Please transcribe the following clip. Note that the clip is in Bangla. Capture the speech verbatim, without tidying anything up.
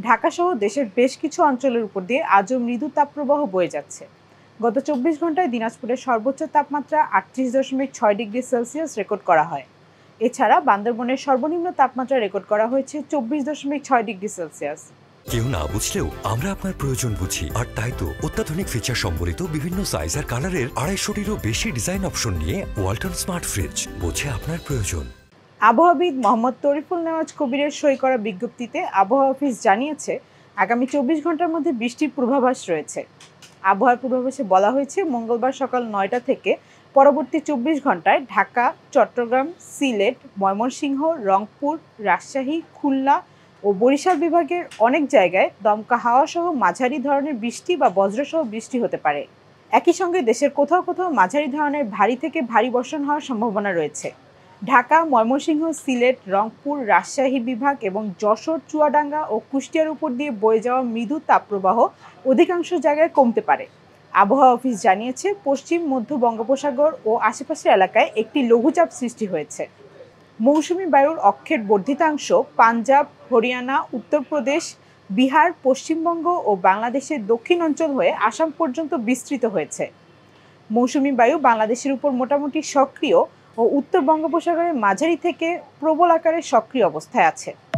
ঢাকাসহ দেশের বেশ কিছু অঞ্চলের উপর দিয়ে আজও মৃদু তাপপ্রবাহ বয়ে যাচ্ছে। গত চব্বিশ ঘন্টায় দিনাজপুরের সর্বোচ্চ তাপমাত্রা আটত্রিশ দশমিক ছয় ডিগ্রি সেলসিয়াস রেকর্ড করা হয়। এছাড়া বান্দরবনের সর্বনিম্ন তাপমাত্রা রেকর্ড করা হয়েছে চব্বিশ দশমিক ছয় ডিগ্রি সেলসিয়াস। কেউ না বুঝলেও আমরা আপনার প্রয়োজন বুঝি, আর তাই তো অত্যাধুনিক ফিচার সম্বলিত বিভিন্ন সাইজ আর কালারের আড়াইশোটিরও বেশি ডিজাইন অপশন নিয়ে ওয়ালটন স্মার্ট ফ্রিজ বোঝে আপনার প্রয়োজন। আবহাওয়াবিদ মোহাম্মদ তরিফুল নেওয়াজ কবিরের সই করা বিজ্ঞপ্তিতে আবহাওয়া অফিস জানিয়েছে, আগামী চব্বিশ ঘন্টার মধ্যে বৃষ্টির পূর্বাভাস রয়েছে। আবহাওয়ার পূর্বাভাসে বলা হয়েছে, মঙ্গলবার সকাল নয়টা থেকে পরবর্তী চব্বিশ ঘন্টায় ঢাকা, চট্টগ্রাম, সিলেট, ময়মনসিংহ, রংপুর, রাজশাহী, খুলনা ও বরিশাল বিভাগের অনেক জায়গায় দমকা হাওয়া সহ মাঝারি ধরনের বৃষ্টি বা বজ্রসহ বৃষ্টি হতে পারে। একই সঙ্গে দেশের কোথাও কোথাও মাঝারি ধরনের ভারী থেকে ভারী বর্ষণ হওয়ার সম্ভাবনা রয়েছে। ঢাকা, ময়মনসিংহ, সিলেট, রংপুর, রাজশাহী বিভাগ এবং যশোর, চুয়াডাঙ্গা ও কুষ্টিয়ার উপর দিয়ে বয়ে যাওয়া মৃদু তাপপ্রবাহ অধিকাংশ জায়গায় কমতে পারে। আবহাওয়া অফিস জানিয়েছে, পশ্চিম মধ্য বঙ্গোপসাগর ও আশেপাশের এলাকায় একটি লঘুচাপ সৃষ্টি হয়েছে। মৌসুমি বায়ুর অক্ষের বর্ধিতাংশ পাঞ্জাব, হরিয়ানা, উত্তরপ্রদেশ, বিহার, পশ্চিমবঙ্গ ও বাংলাদেশের দক্ষিণ অঞ্চল হয়ে আসাম পর্যন্ত বিস্তৃত হয়েছে। মৌসুমি বায়ু বাংলাদেশের উপর মোটামুটি সক্রিয় ও উত্তর বঙ্গোপসাগরের মাঝারি থেকে প্রবল আকারে সক্রিয় অবস্থায় আছে।